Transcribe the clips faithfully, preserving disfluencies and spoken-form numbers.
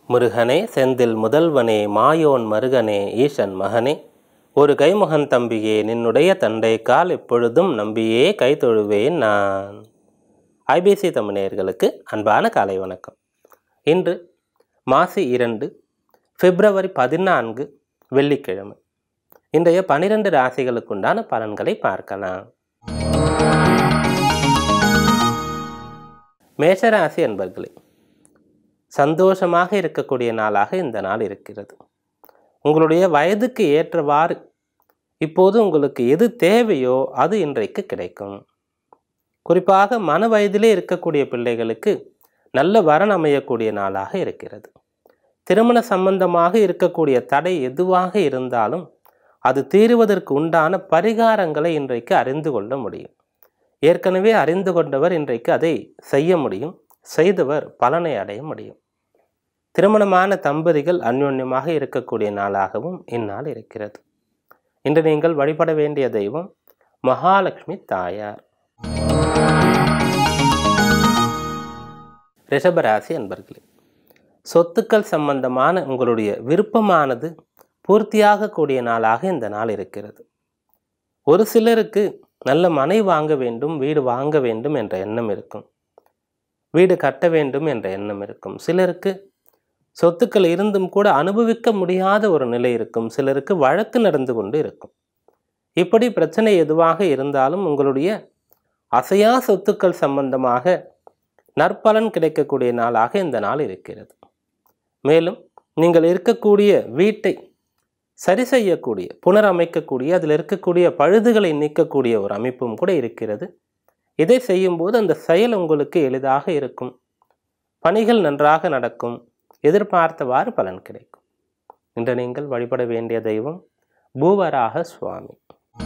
முருகனே செந்தில் முதல்வனே மாயோன் மருகனே ஈசன் மகனே ஒரு கைமுகன் தம்பியே நின்னுடைய தண்டை கால் எப்பொழுதும் நம்பியே கை தொழுவேன் நான். ஐபிசி தமிழர்களுக்கு அன்பான காலை வணக்கம். இன்று மாசி இரண்டு பிப்ரவரி பதினான்கு வெள்ளிக்கிழமை. இன்றைய பனிரெண்டு ராசிகளுக்குண்டான பலன்களை பார்க்கலாம். மேஷராசி அன்பர்களே, சந்தோஷமாக இருக்கக்கூடிய நாளாக இந்த நாள் இருக்கிறது. உங்களுடைய வயதுக்கு ஏற்றவாறு இப்போது உங்களுக்கு எது தேவையோ அது இன்றைக்கு கிடைக்கும். குறிப்பாக மன வயதிலே இருக்கக்கூடிய பிள்ளைகளுக்கு நல்ல வரன் அமையக்கூடிய நாளாக இருக்கிறது. திருமண சம்பந்தமாக இருக்கக்கூடிய தடை எதுவாக இருந்தாலும் அது தீருவதற்கு உண்டான பரிகாரங்களை இன்றைக்கு அறிந்து கொள்ள முடியும். ஏற்கனவே அறிந்து கொண்டவர் இன்றைக்கு அதை செய்ய முடியும், செய்தவர் பலனை அடைய முடியும். திருமணமான தம்பதிகள் அந்யோன்யமாக இருக்கக்கூடிய நாளாகவும் இந்நாள் இருக்கிறது. இன்று நீங்கள் வழிபட வேண்டிய தெய்வம் மகாலட்சுமி தாயார். ரிஷபராசி அன்பர்களே, சொத்துக்கள் சம்பந்தமான உங்களுடைய விருப்பமானது பூர்த்தியாக கூடிய நாளாக இந்த நாள் இருக்கிறது. ஒரு சிலருக்கு நல்ல மனை வாங்க வேண்டும், வீடு வாங்க வேண்டும் என்ற எண்ணம் இருக்கும், வீடு கட்ட வேண்டும் என்ற எண்ணம் இருக்கும். சிலருக்கு சொத்துக்கள் இருந்தும் கூட அனுபவிக்க முடியாத ஒரு நிலை இருக்கும். சிலருக்கு வழக்கு நடந்து கொண்டு இருக்கும். இப்படி பிரச்சனை எதுவாக இருந்தாலும் உங்களுடைய அசையா சொத்துக்கள் சம்பந்தமாக நற்பலன் கிடைக்கக்கூடிய நாளாக இந்த நாள் இருக்கிறது. மேலும் நீங்கள் இருக்கக்கூடிய வீட்டை சரி செய்யக்கூடிய, புனரமைக்கக்கூடிய, அதில் இருக்கக்கூடிய பழுதுகளை நீக்கக்கூடிய ஒரு அமைப்பும் கூட இருக்கிறது. இதை செய்யும்போது அந்த செயல் உங்களுக்கு எளிதாக இருக்கும், பணிகள் நன்றாக நடக்கும், எதிர்பார்த்தவாறு பலன் கிடைக்கும். இன்று நீங்கள் வழிபட வேண்டிய தெய்வம் பூவராக சுவாமி.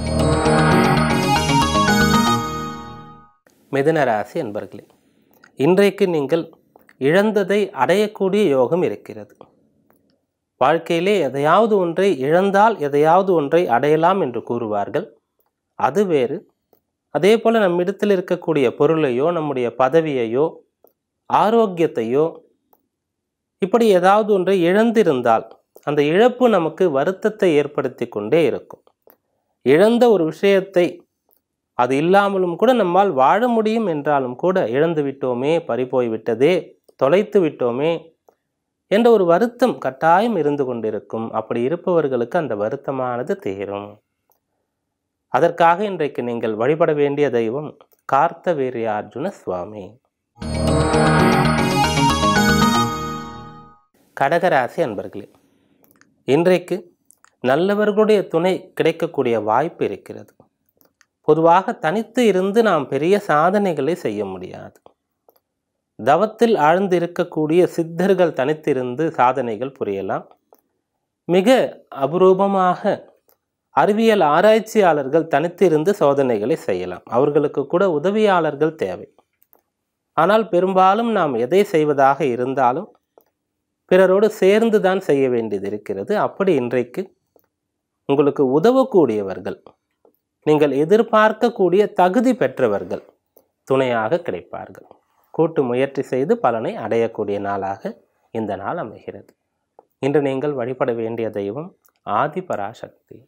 மிதுன ராசி என்பர்களே, இன்றைக்கு நீங்கள் இழந்ததை அடையக்கூடிய யோகம் இருக்கிறது. வாழ்க்கையிலே எதையாவது ஒன்றை இழந்தால் எதையாவது ஒன்றை அடையலாம் என்று கூறுவார்கள். அது வேறு. அதே போல நம்மிடத்தில் இருக்கக்கூடிய பொருளையோ, நம்முடைய பதவியையோ, ஆரோக்கியத்தையோ, இப்படி ஏதாவது ஒன்றை இழந்திருந்தால் அந்த இழப்பு நமக்கு வருத்தத்தை ஏற்படுத்தி கொண்டே இருக்கும். இழந்த ஒரு விஷயத்தை அது இல்லாமலும் கூட நம்மால் வாழ முடியும் என்றாலும் கூட இழந்து விட்டோமே, பறிபோய் விட்டதே, தொலைத்து விட்டோமே என்ற ஒரு வருத்தம் கட்டாயம் இருந்து கொண்டிருக்கும். அப்படி இருப்பவர்களுக்கு அந்த வருத்தமானது தீரும். அதற்காக இன்றைக்கு நீங்கள் வழிபட வேண்டிய தெய்வம் கார்த்தவீர்யார்ஜுன சுவாமி. கடகராசி அன்பர்களே, இன்றைக்கு நல்லவர்களுடைய துணை கிடைக்கக்கூடிய வாய்ப்பு இருக்கிறது. பொதுவாக தனித்து இருந்து நாம் பெரிய சாதனைகளை செய்ய முடியாது. தவத்தில் ஆழ்ந்து இருக்கக்கூடிய சித்தர்கள் தனித்திருந்து சாதனைகள் புரியலாம். மிக அபரூபமாக அறிவியல் ஆராய்ச்சியாளர்கள் தனித்திருந்து சோதனைகளை செய்யலாம். அவர்களுக்கு கூட உதவியாளர்கள் தேவை. ஆனால் பெரும்பாலும் நாம் எதை செய்வதாக இருந்தாலும் பிறரோடு சேர்ந்து தான் செய்ய வேண்டியது இருக்கிறது. அப்படி இன்றைக்கு உங்களுக்கு உதவக்கூடியவர்கள், நீங்கள் எதிர்பார்க்கக்கூடிய தகுதி பெற்றவர்கள் துணையாக கிடைப்பார்கள். கூட்டு முயற்சி செய்து பலனை அடையக்கூடிய நாளாக இந்த நாள் அமைகிறது. இன்று நீங்கள் வழிபட வேண்டிய தெய்வம் ஆதிபராசக்தி.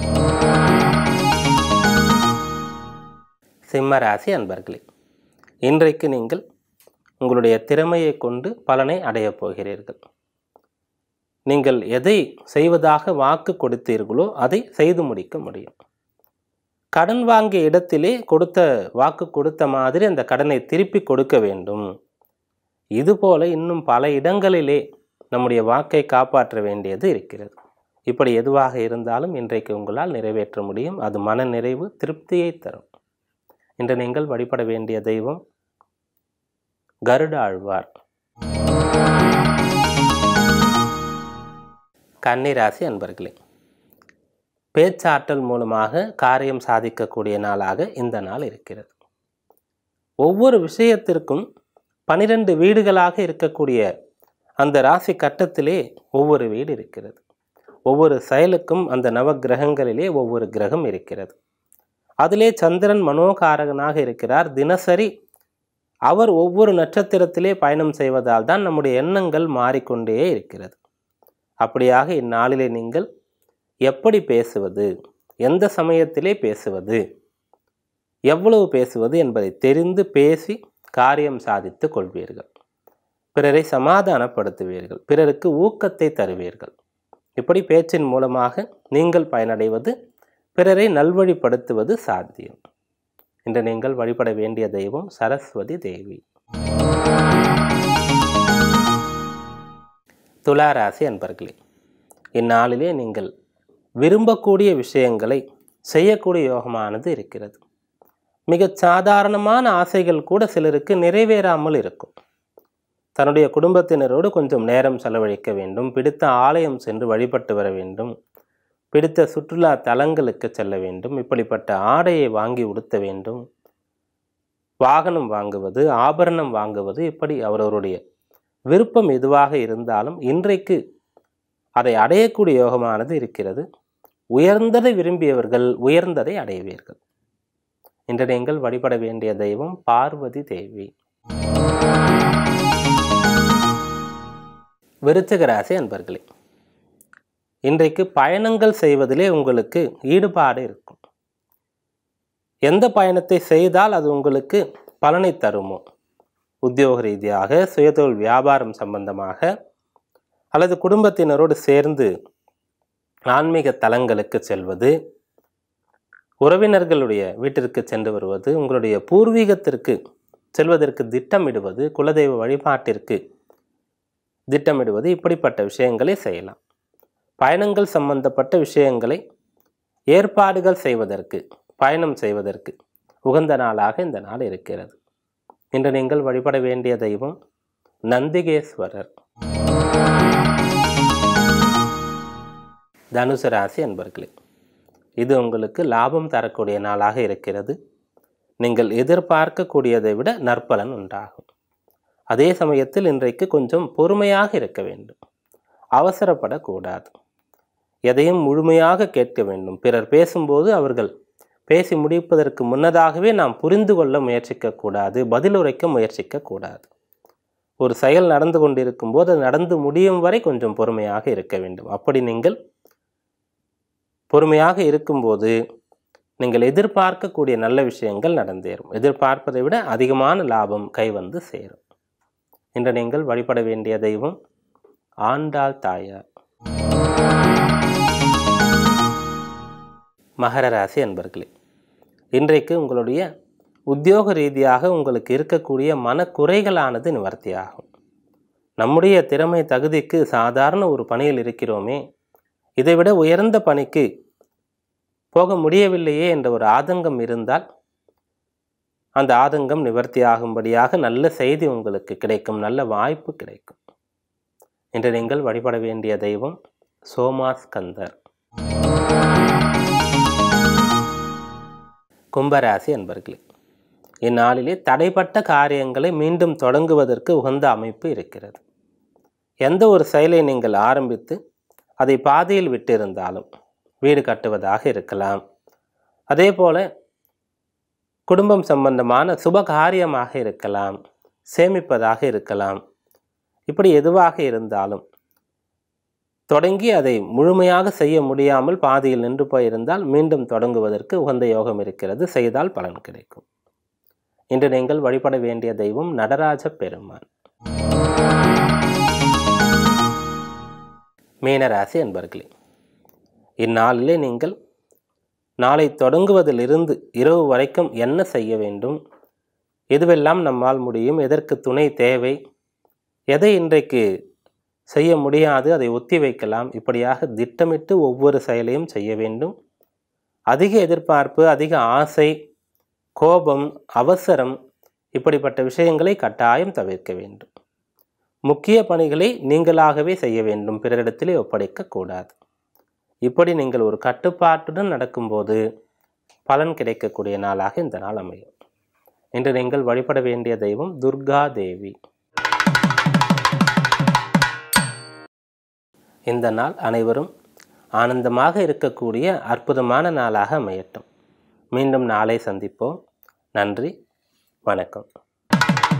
சிம்மராசி அன்பர்களே, இன்றைக்கு நீங்கள் உங்களுடைய திறமையை கொண்டு பலனை அடையப் போகிறீர்கள். நீங்கள் எதை செய்வதாக வாக்கு கொடுத்தீர்களோ அதை செய்து முடிக்க முடியும். கடன் வாங்கிய இடத்திலே கொடுத்த வாக்கு கொடுத்த மாதிரி அந்த கடனை திருப்பி கொடுக்க வேண்டும். இதுபோல இன்னும் பல இடங்களிலே நம்முடைய வாக்கை காப்பாற்ற வேண்டியது இருக்கிறது. இப்படி எதுவாக இருந்தாலும் இன்றைக்கு உங்களால் நிறைவேற்ற முடியும். அது மன நிறைவு, திருப்தியை தரும். இன்று நீங்கள் வழிபட வேண்டிய தெய்வம் கருட ஆழ்வார். கன்னிராசி அன்பர்களே, பேச்சாற்றல் மூலமாக காரியம் சாதிக்கக்கூடிய நாளாக இந்த நாள் இருக்கிறது. ஒவ்வொரு விஷயத்திற்கும் பனிரெண்டு வீடுகளாக இருக்கக்கூடிய அந்த ராசி கட்டத்திலே ஒவ்வொரு வீடு இருக்கிறது. ஒவ்வொரு செயலுக்கும் அந்த நவ கிரகங்களிலே ஒவ்வொரு கிரகம் இருக்கிறது. அதிலே சந்திரன் மனோகாரகனாக இருக்கிறார். தினசரி அவர் ஒவ்வொரு நட்சத்திரத்திலே பயணம் செய்வதால் தான் நம்முடைய எண்ணங்கள் மாறிக்கொண்டே இருக்கிறது. அப்படியாக இந்நாளிலே நீங்கள் எப்படி பேசுவது, எந்த சமயத்திலே பேசுவது, எவ்வளவு பேசுவது என்பதை தெரிந்து பேசி காரியம் சாதித்து கொள்வீர்கள். பிறரை சமாதானப்படுத்துவீர்கள், பிறருக்கு ஊக்கத்தை தருவீர்கள். இப்படி பேச்சின் மூலமாக நீங்கள் பயனடைவது, பிறரை நல்வழிப்படுத்துவது சாத்தியம். இன்று நீங்கள் வழிபட வேண்டிய தெய்வம் சரஸ்வதி தேவி. துளாராசி அன்பர்களே, இந்நாளிலே நீங்கள் விரும்பக்கூடிய விஷயங்களை செய்யக்கூடிய யோகமானது இருக்கிறது. மிக சாதாரணமான ஆசைகள் கூட சிலருக்கு நிறைவேறாமல் இருக்கும். தன்னுடைய குடும்பத்தினரோடு கொஞ்சம் நேரம் செலவழிக்க வேண்டும், பிடித்த ஆலயம் சென்று வழிபட்டு வர வேண்டும், பிடித்த சுற்றுலா தலங்களுக்கு செல்ல வேண்டும், இப்படிப்பட்ட ஆடையை வாங்கி உடுத்த வேண்டும், வாகனம் வாங்குவது, ஆபரணம் வாங்குவது, இப்படி அவரவருடைய விருப்பம் எதுவாக இருந்தாலும் இன்றைக்கு அதை அடையக்கூடிய யோகமானது இருக்கிறது. உயர்ந்ததை விரும்பியவர்கள் உயர்ந்ததை அடைவீர்கள். இன்று நீங்கள் வழிபட வேண்டிய தெய்வம் பார்வதி தேவி. விருச்சிக ராசி அன்பர்களே, இன்றைக்கு பயணங்கள் செய்வதிலே உங்களுக்கு ஈடுபாடு இருக்கும். எந்த பயணத்தை செய்தால் அது உங்களுக்கு பலனை தருமோ, உத்தியோக ரீதியாக, சுயதொழில் வியாபாரம் சம்பந்தமாக, அல்லது குடும்பத்தினரோடு சேர்ந்து ஆன்மீக தலங்களுக்கு செல்வது, உறவினர்களுடைய வீட்டிற்கு சென்று வருவது, உங்களுடைய பூர்வீகத்திற்கு செல்வதற்கு திட்டமிடுவது, குலதெய்வ வழிபாட்டிற்கு திட்டமிடுவது, இப்படிப்பட்ட விஷயங்களை செய்யலாம். பயணங்கள் சம்பந்தப்பட்ட விஷயங்களை ஏற்பாடுகள் செய்வதற்கு, பயணம் செய்வதற்கு உகந்த நாளாக இந்த நாள் இருக்கிறது. இன்று நீங்கள் வழிபட வேண்டிய தெய்வம் நந்திகேஸ்வரர். தனுசு ராசி அன்பர்களே, இது உங்களுக்கு லாபம் தரக்கூடிய நாளாக இருக்கிறது. நீங்கள் எதிர்பார்க்கக்கூடியதை விட நற்பலன் உண்டாகும். அதே சமயத்தில் இன்றைக்கு கொஞ்சம் பொறுமையாக இருக்க வேண்டும், அவசரப்படக்கூடாது. எதையும் முழுமையாக கேட்க வேண்டும். பிறர் பேசும்போது அவர்கள் பேசி முடிப்பதற்கு முன்னதாகவே நாம் புரிந்து கொள்ள முயற்சிக்கக்கூடாது, பதிலுரைக்க முயற்சிக்கக்கூடாது. ஒரு செயல் நடந்து கொண்டிருக்கும் போது அது நடந்து முடியும் வரை கொஞ்சம் பொறுமையாக இருக்க வேண்டும். அப்படி நீங்கள் பொறுமையாக இருக்கும்போது நீங்கள் எதிர்பார்க்கக்கூடிய நல்ல விஷயங்கள் நடந்தேறும். எதிர்பார்ப்பதை விட அதிகமான லாபம் கைவந்து சேரும். இன்று நீங்கள் வழிபட வேண்டிய தெய்வம் ஆண்டாள் தாயார். மகர ராசி அன்பர்களே, இன்றைக்கு உங்களுடைய உத்தியோக ரீதியாக உங்களுக்கு இருக்கக்கூடிய மனக்குறைகளானது நிவர்த்தியாகும். நம்முடைய திறமை தகுதிக்கு சாதாரண ஒரு பணியில் இருக்கிறோமே, இதைவிட உயர்ந்த பணிக்கு போக முடியவில்லையே என்ற ஒரு ஆதங்கம் இருந்தால் அந்த ஆதங்கம் நிவர்த்தியாகும்படியாக நல்ல செய்தி உங்களுக்கு கிடைக்கும், நல்ல வாய்ப்பு கிடைக்கும். இன்று நீங்கள் வழிபட வேண்டிய தெய்வம் சோமாஸ்கந்தர். கும்பராசி அன்பர்களே, இந்நாளிலே தடைப்பட்ட காரியங்களை மீண்டும் தொடங்குவதற்கு உகந்த அமைப்பு இருக்கிறது. எந்த ஒரு செயலை நீங்கள் ஆரம்பித்து அதை பாதியில் விட்டிருந்தாலும், வீடு கட்டுவதாக இருக்கலாம், அதே போல குடும்பம் சம்பந்தமான சுப காரியமாக இருக்கலாம், சேமிப்பதாக இருக்கலாம், இப்படி எதுவாக இருந்தாலும் தொடங்கி அதை முழுமையாக செய்ய முடியாமல் பாதியில் நின்று போயிருந்தால் மீண்டும் தொடங்குவதற்கு உகந்த யோகம் இருக்கிறது. செய்தால் பலன் கிடைக்கும். இன்று நீங்கள் வழிபட வேண்டிய தெய்வம் நடராஜ பெருமான். மீனராசி அன்பர்களே, இந்நாளிலே நீங்கள் நாளை தொடங்குவதிலிருந்து இரவு வரைக்கும் என்ன செய்ய வேண்டும், எதுவெல்லாம் நம்மால் முடியும், எதற்கு துணை தேவை, எதை இன்றைக்கு செய்ய முடியாது அதை ஒத்தி வைக்கலாம், இப்படியாக திட்டமிட்டு ஒவ்வொரு செயலையும் செய்ய வேண்டும். அதிக எதிர்பார்ப்பு, அதிக ஆசை, கோபம், அவசரம், இப்படிப்பட்ட விஷயங்களை கட்டாயம் தவிர்க்க வேண்டும். முக்கிய பணிகளை நீங்களாகவே செய்ய வேண்டும், பிறரிடத்திலே ஒப்படைக்க கூடாது. இப்படி நீங்கள் ஒரு கட்டுப்பாட்டுடன் நடக்கும்போது பலன் கிடைக்கக்கூடிய நாளாக இந்த நாள் அமையும். இன்று நீங்கள் வழிபட வேண்டிய தெய்வம் துர்கா தேவி. இந்த நாள் அனைவரும் ஆனந்தமாக இருக்கக்கூடிய அற்புதமான நாளாக அமையட்டும். மீண்டும் நாளை சந்திப்போம். நன்றி, வணக்கம்.